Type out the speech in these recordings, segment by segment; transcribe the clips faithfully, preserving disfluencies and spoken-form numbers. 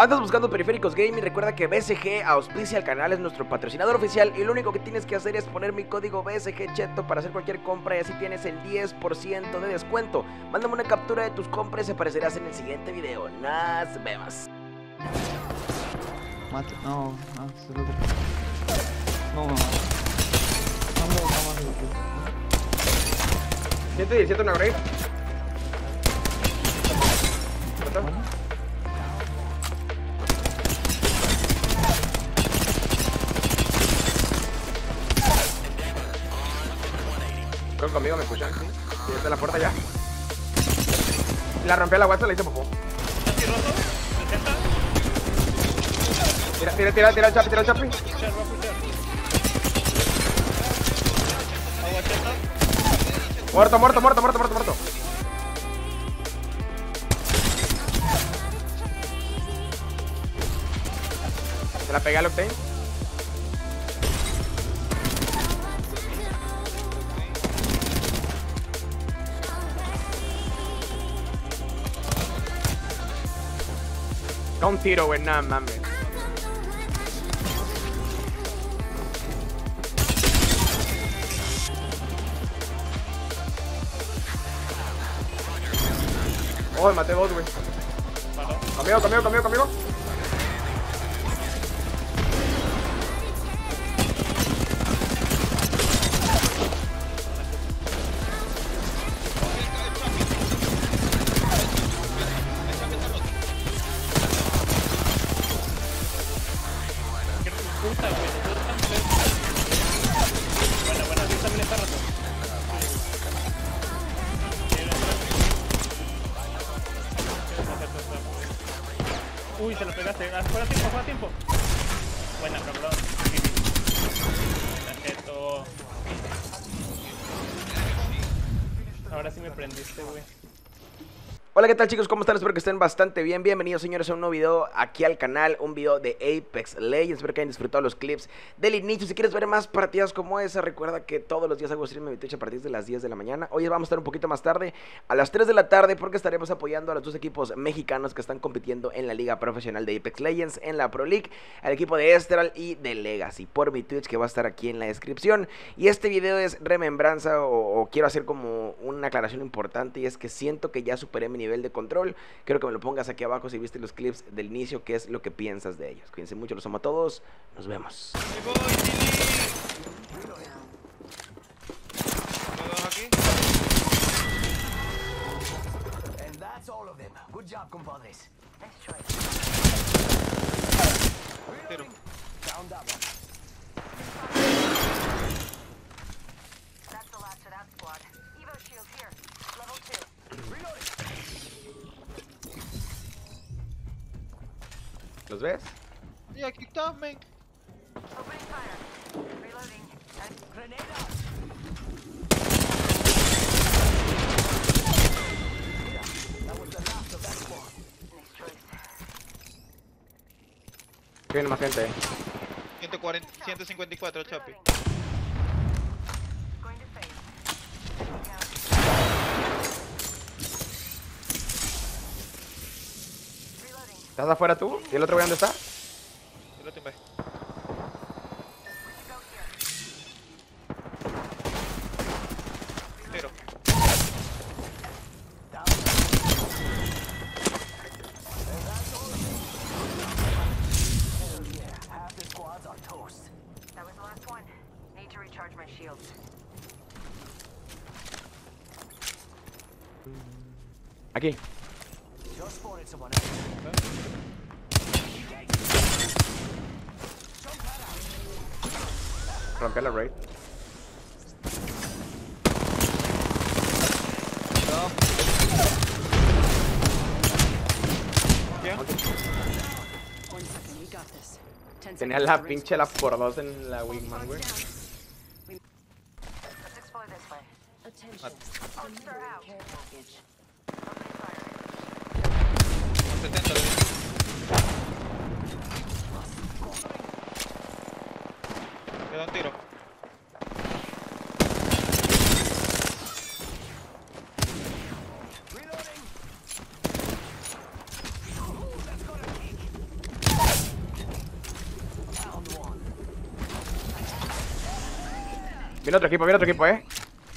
¿Andas buscando periféricos gaming? Recuerda que B S G auspicia el canal, es nuestro patrocinador oficial y lo único que tienes que hacer es poner mi código B S G Cheto para hacer cualquier compra y así tienes el diez por ciento de descuento. Mándame una captura de tus compras y aparecerás en el siguiente video. Nos vemos. Mate, no, no, se lo no, no, no, no, no, ciento diecisiete una grave. Conmigo me escuchan, sí. Sí, está en la puerta ya. La rompí a la WhatsApp, la hice popó. Tira, tira, tira, tira el chapi, tira el chapi. Muerto, muerto, muerto, muerto, muerto, muerto. Se la pegué al Octane. Un tiro, güey, nada mames. Oh, me maté dos, güey. Conmigo, conmigo, conmigo, conmigo. Puta, güey, bueno, bueno, aquí también está roto. Uy, se lo pegaste. Fuera tiempo, fuera tiempo. Buena, cabrón. Tarjeto. Ahora sí me prendiste, güey. Hola, ¿qué tal, chicos? ¿Cómo están? Espero que estén bastante bien. Bienvenidos, señores, a un nuevo video aquí al canal. Un video de Apex Legends. Espero que hayan disfrutado los clips del inicio. Si quieres ver más partidas como esa, recuerda que todos los días hago stream en Twitch a partir de las diez de la mañana. Hoy vamos a estar un poquito más tarde, a las tres de la tarde, porque estaremos apoyando a los dos equipos mexicanos que están compitiendo en la liga profesional de Apex Legends, en la Pro League, al equipo de Estral y de Legacy, por mi Twitch, que va a estar aquí en la descripción. Y este video es remembranza o, o quiero hacer como una aclaración importante, y es que siento que ya superé mi nivel de control. Quiero que me lo pongas aquí abajo si viste los clips del inicio, qué es lo que piensas de ellos. Cuídense mucho, los amo a todos. Nos vemos. ¿Los ves? Y aquí también. Viene más gente. ciento cuarenta, ciento cincuenta y cuatro, Chapi. ¿Estás afuera tú? ¿Y el otro güey dónde está? Yo lo tumbé. Tiro. Aquí. Rompe la raid. Tenía la pinche la por dos en la wingman, güey. setenta. Queda un tiro. Viene otro equipo, viene otro equipo, eh.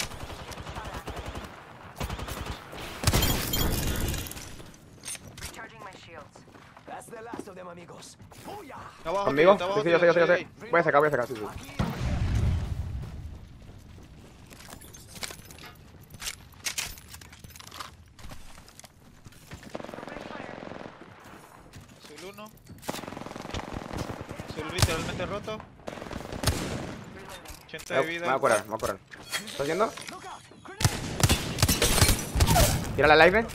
Abajo, ¿Conmigo? tío, está abajo, Sí, sí, yo sé, tío, yo sé, yo sé. sí, sí. Voy a sacar, voy a sacar, sí, sí. Azul uno. Azul literalmente roto. ochenta Me de voy vida. me voy a curar, me voy a curar. ¿Estás viendo? Tira la live,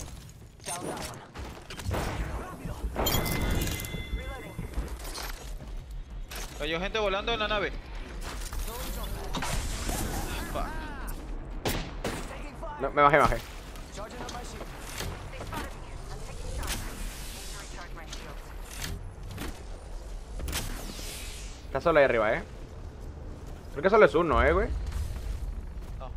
Cayó gente volando en la nave. Fuck. No, me bajé, me bajé. Está solo ahí arriba, eh. Creo que solo es uno, eh, güey. No.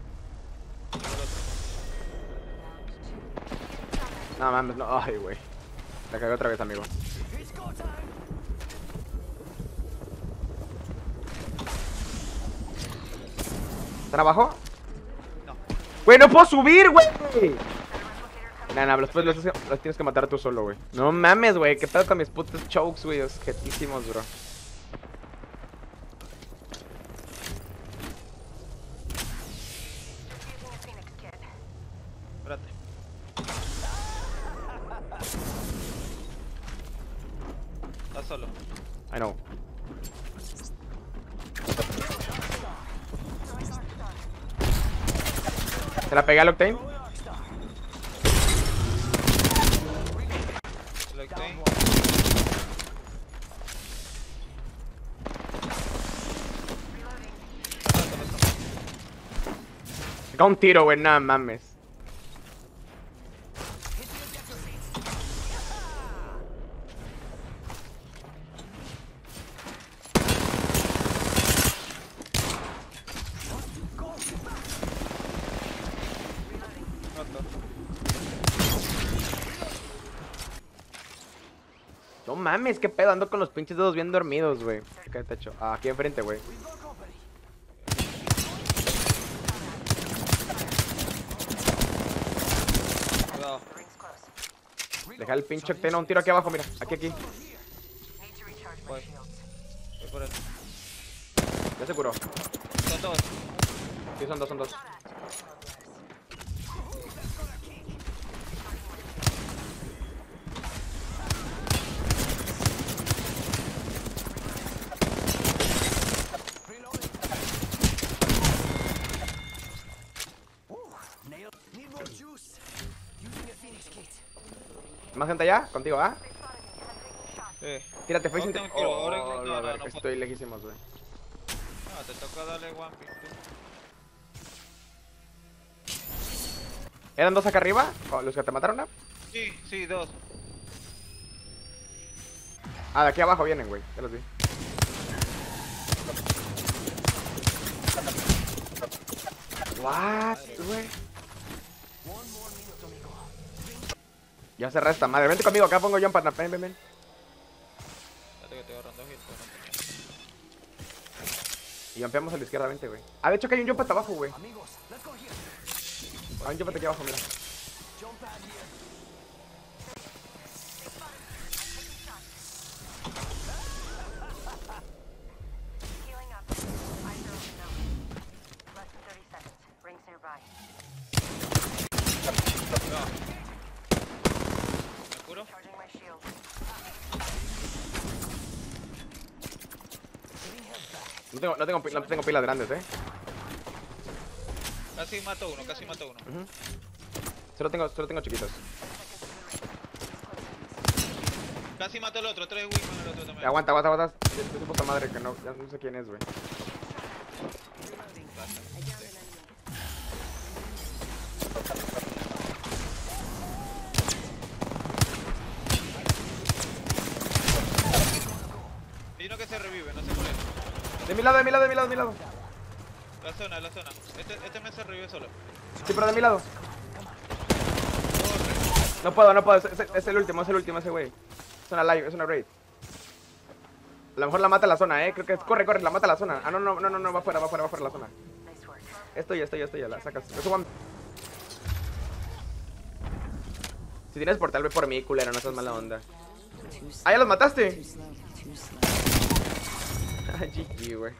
No mames, no. Ay, güey. La cagué otra vez, amigo. ¿Están abajo? No. Güey, no puedo subir, güey. Nah, nah, después los, los tienes que matar tú solo, güey. No mames, güey. ¿Qué pedo con mis putos chokes, güey? Objetísimos, bro. Espérate. Está solo. I know. ¿Se la pegué al Octane? Select aim. Saca un tiro, güey. Nada mames. Roto. No mames, qué pedo. Ando con los pinches dedos bien dormidos, güey. ¿Qué te hecho? Ah, aquí enfrente, güey. Cuidado. Deja el pinche Octane a un tiro aquí abajo, mira. Aquí, aquí. Voy. Voy por él. Ya se curó. Son dos. Sí, son dos, son dos. ¿Más gente allá? ¿Contigo, ah? Sí. Tírate, face. No, tengo que ir, ahora- Oh, no, la no, verga, no puedo. estoy lejísimos, güey. Ah, te toca darle one pick. tú. ¿Eran dos acá arriba? ¿O ¿Los que te mataron, no? Sí, sí, dos. Ah, de aquí abajo vienen, güey. Ya los vi. What, güey. Ya cerré esta madre. Vente conmigo, acá pongo jump partner. Ven, ven, ven. Espérate que estoy agarrando hit, pero no. Y jumpeamos a la izquierda, vente, güey. Ah, de hecho que hay un jump hasta abajo, güey. Hay un jump aquí abajo, mira. ¿Me curo? No tengo, no tengo, pi- no tengo pilas grandes, eh. Casi mato uno, casi mato uno. Ujú. Solo tengo, solo tengo chiquitos. Casi mato el otro, tres wins con el otro también. Eh, Aguanta, aguanta, aguanta. Es tu puta madre que no, ya no sé quién es, güey. Hay uno que se revive, no sé cuál es. De mi lado, de mi lado, de mi lado, de mi lado. La zona, la zona. Este, este me se revive solo. Sí, pero de mi lado. Corre. No puedo, no puedo. Es, es- es el último, es el último ese güey. Es una live, es una raid. A lo mejor la mata la zona, eh. Creo que es... Corre, corre, la mata la zona. Ah, no, no, no, no, no, va fuera, va fuera, va fuera la zona. Esto ya, esto ya, esto ya, la sacas. Yo subo a- Si tienes portal, ve por mí, culero, no seas mala onda. Ah, ya los mataste. G G, güey.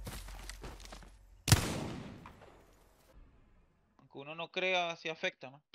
Aunque uno no crea, sí afecta, ¿no?